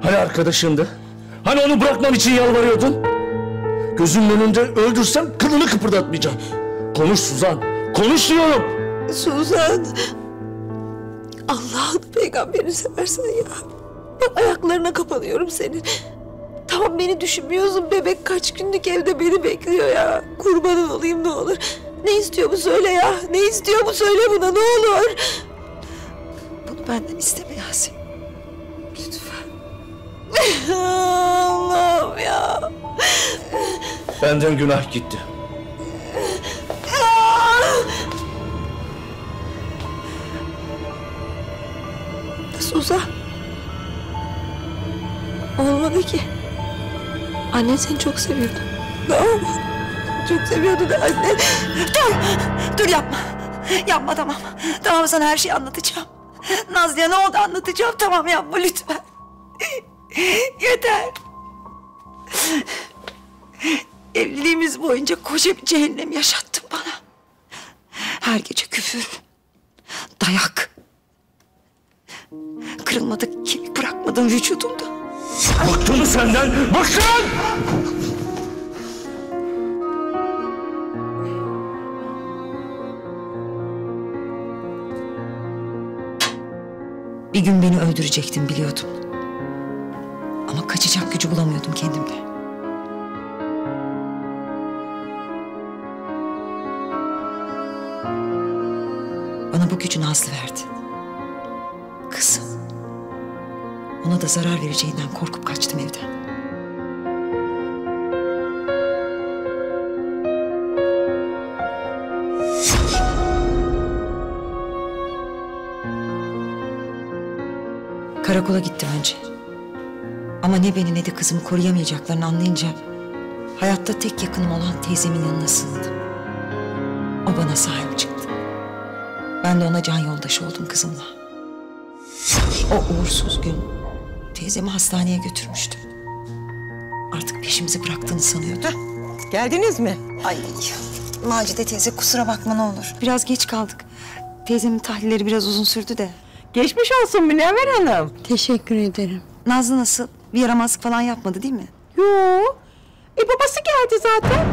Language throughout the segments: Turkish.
Hani arkadaşındı? Hani onu bırakmam için yalvarıyordun? Gözümün önünde öldürsem kılını kıpırdatmayacağım. Konuş Suzan, konuş diyorum. Suzan, Allah'ın peygamberini seversen ya. Ayaklarına kapanıyorum senin. Tamam, beni düşünmüyorsun, bebek kaç günlük evde beni bekliyor ya. Kurbanın olayım ne olur. Ne istiyor bu söyle ya, ne istiyor bu söyle buna ne olur. Bunu benden isteme Yasemin. Lütfen. Allah'ım ya. Benden günah gitti. Suzan. Olmadı ki. Annen seni çok seviyordu. Tamam mı? Çok seviyordu da anne. Dur yapma. Yapma tamam. Tamam, sana her şeyi anlatacağım. Nazlı'ya ne oldu anlatacağım. Tamam, yapma lütfen. Yeter. Evliliğimiz boyunca koca bir cehennem yaşattın bana. Her gece küfür, dayak. Kırılmadık kemik bırakmadın vücudumda. Bıktım senden, bıktım! Bir gün beni öldürecektin biliyordum. Ama kaçacak gücü bulamıyordum kendimde. Bana bu gücü Nazlı verdi. Kızım. Ona da zarar vereceğinden korkup kaçtım evden. Karakola gittim önce. Ama ne beni ne de kızımı koruyamayacaklarını anlayınca hayatta tek yakınım olan teyzemin yanına sığındım. O bana sahip çıktı. Ben de ona can yoldaşı oldum kızımla. O uğursuz gün teyzemi hastaneye götürmüştüm. Artık peşimizi bıraktığını sanıyordum. Geldiniz mi? Ay Macide teyze, kusura bakma ne olur. Biraz geç kaldık. Teyzemin tahlilleri biraz uzun sürdü de. Geçmiş olsun Münevver Hanım. Teşekkür ederim. Nazlı nasıl? Bir yaramazlık falan yapmadı değil mi? Yo. Babası geldi zaten.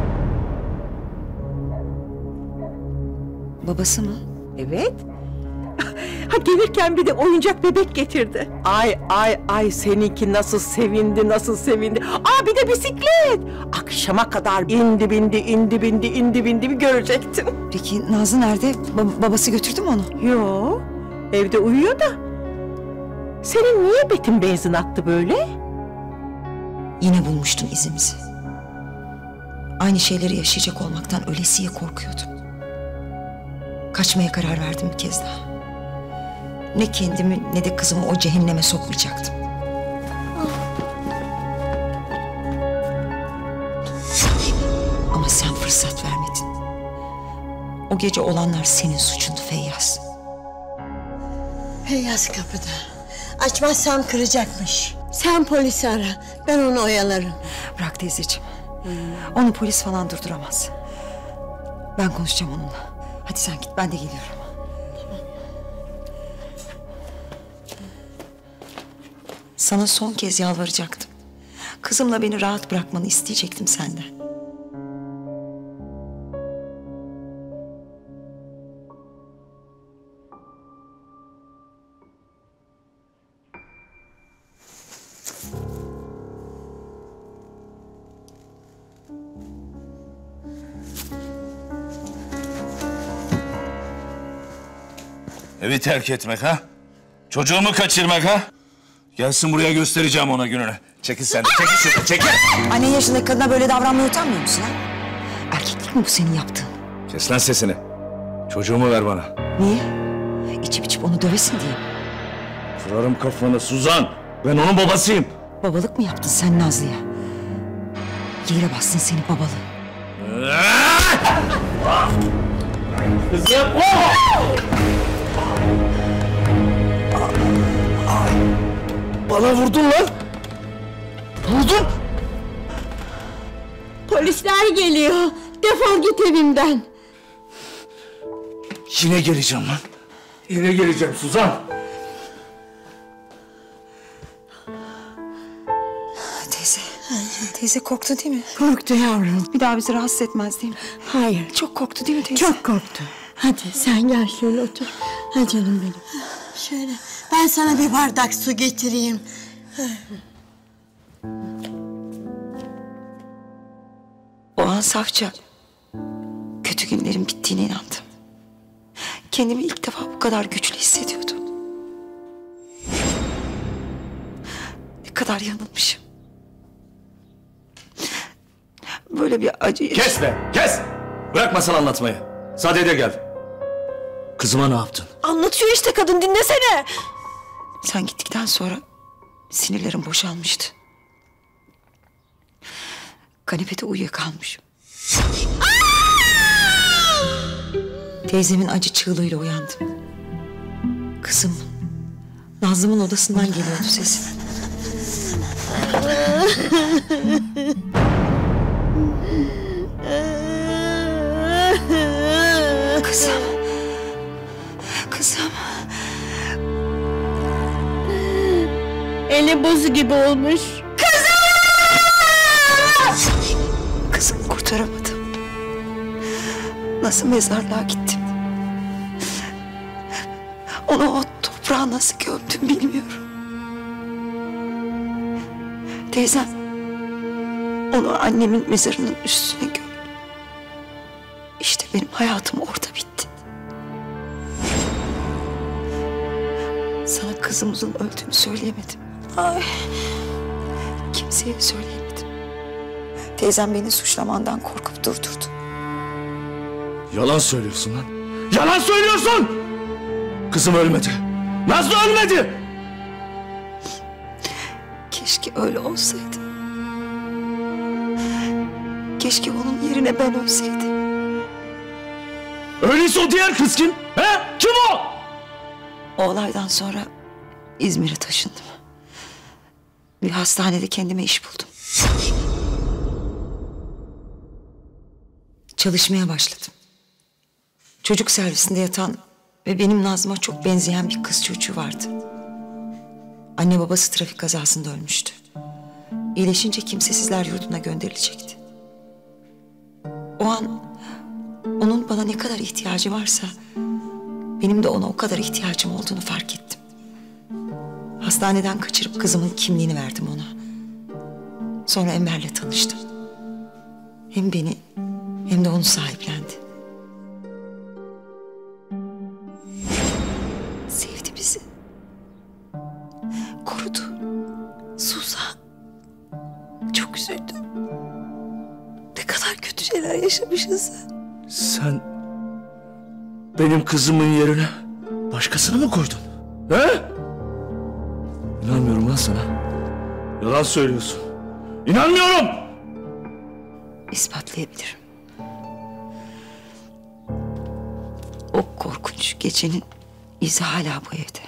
Babası mı? Evet. Ha, gelirken bir de oyuncak bebek getirdi. Ay seninki nasıl sevindi, nasıl sevindi. Bir de bisiklet. Akşama kadar indi bindi bir görecektin. Peki Nazlı nerede? Babası götürdü mü onu? Yo. Evde uyuyor da. Senin niye betin benzin aktı böyle? Yine bulmuştum izimizi. Aynı şeyleri yaşayacak olmaktan ölesiye korkuyordum. Kaçmaya karar verdim bir kez daha. Ne kendimi ne de kızımı o cehenneme sokmayacaktım. Ama sen fırsat vermedin. O gece olanlar senin suçundu Feyyaz. Feyyaz kapıda. Açmazsam kıracakmış. Sen polisi ara. Ben onu oyalarım. Bırak teyzeciğim. Onu polis falan durduramaz. Ben konuşacağım onunla. Hadi sen git, ben de geliyorum. Sana son kez yalvaracaktım. Kızımla beni rahat bırakmanı isteyecektim senden. Evi terk etmek ha? Çocuğumu kaçırmak ha? Gelsin buraya, göstereceğim ona gününü. Çekil sen de, çekil şuradan, çekil! Annen yaşındaki kadına böyle davranmaya utanmıyor musun ha? Erkeklik mi bu senin yaptığın? Kes lan sesini. Çocuğumu ver bana. Niye? İçip içip onu dövesin diye mi? Kırarım kafanı Suzan. Ben onun babasıyım. Babalık mı yaptın sen Nazlı'ya? Yere bastın seni babalığı. Kızım! Bana vurdun lan! Vurdun! Polisler geliyor. Defol git evimden. Yine geleceğim lan. Yine geleceğim Suzan. teyze. Teyze korktu değil mi? Korktu yavrum. Bir daha bizi rahatsız etmez değil mi? Hayır. Çok korktu değil mi teyze? Çok korktu. Hadi sen gel şöyle otur. Hadi canım benim. Şöyle ben sana bir bardak su getireyim. O an safça kötü günlerin bittiğine inandım. Kendimi ilk defa bu kadar güçlü hissediyordum. Ne kadar yanılmışım. Böyle bir acıyı... Kes be, kes! Bırak masal anlatmayı. Sadede gel. Kızıma ne yaptın? Anlatıyor işte kadın, dinlesene. Sen gittikten sonra sinirlerim boşalmıştı. Kanepede uyuyakalmışım. Teyzemin acı çığlığıyla uyandım. Kızım, Nazlı'mın odasından geliyordu sesi. Kızım. Kızım. Eli bozu gibi olmuş. Kızımı kurtaramadım. Nasıl mezarlığa gittim. Onu o toprağa nasıl gömdüm bilmiyorum. Teyzem onu annemin mezarının üstüne gömdü. İşte benim hayatım orada bitti. Sana kızımızın öldüğünü söyleyemedim. Ay. Kimseye söyleyemedim. Teyzem beni suçlamandan korkup durdurdu. Yalan söylüyorsun lan. Yalan söylüyorsun! Kızım ölmedi. Nazlı ölmedi! Keşke öyle olsaydı. Keşke onun yerine ben ölseydim. Öyleyse o diğer kız kim? He? Kim o? O olaydan sonra İzmir'e taşındım. Bir hastanede kendime iş buldum. Çalışmaya başladım. Çocuk servisinde yatan ve benim Nazlı'ma çok benzeyen bir kız çocuğu vardı. Anne babası trafik kazasında ölmüştü. İyileşince kimsesizler yurduna gönderilecekti. O an onun bana ne kadar ihtiyacı varsa benim de ona o kadar ihtiyacım olduğunu fark ettim. Hastaneden kaçırıp kızımın kimliğini verdim ona. Sonra Enver'le tanıştım. Hem beni hem de onu sahiplendi. Sevdi bizi. Korudu. Suzan. Çok üzüldüm. Ne kadar kötü şeyler yaşamışız. Sen benim kızımın yerine başkasını mı koydun? He? İnanmıyorum lan sana. Yalan söylüyorsun. İnanmıyorum! İspatlayabilirim. O korkunç gecenin izi hala bu evde.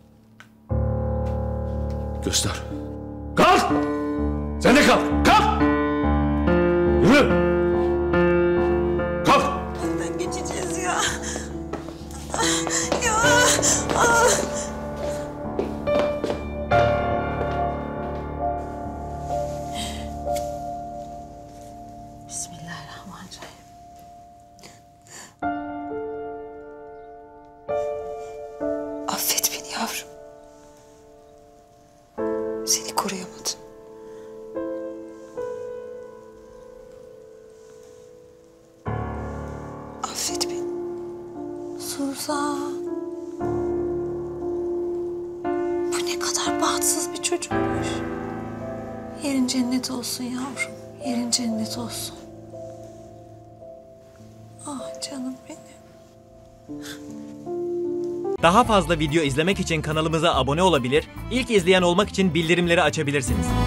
Göster. Kalk! Sen de kalk! Kalk! Yürü! Kalk! Nereden geçeceğiz ya? Ya! Ah! Bismillahirrahmanirrahim. Affet beni yavrum. Seni koruyamadım. Affet beni. Suzan. Bu ne kadar bahtsız bir çocukmuş. Yerin cennet olsun yavrum. Yerin cennet olsun. Ah canım benim. Daha fazla video izlemek için kanalımıza abone olabilir, ilk izleyen olmak için bildirimleri açabilirsiniz.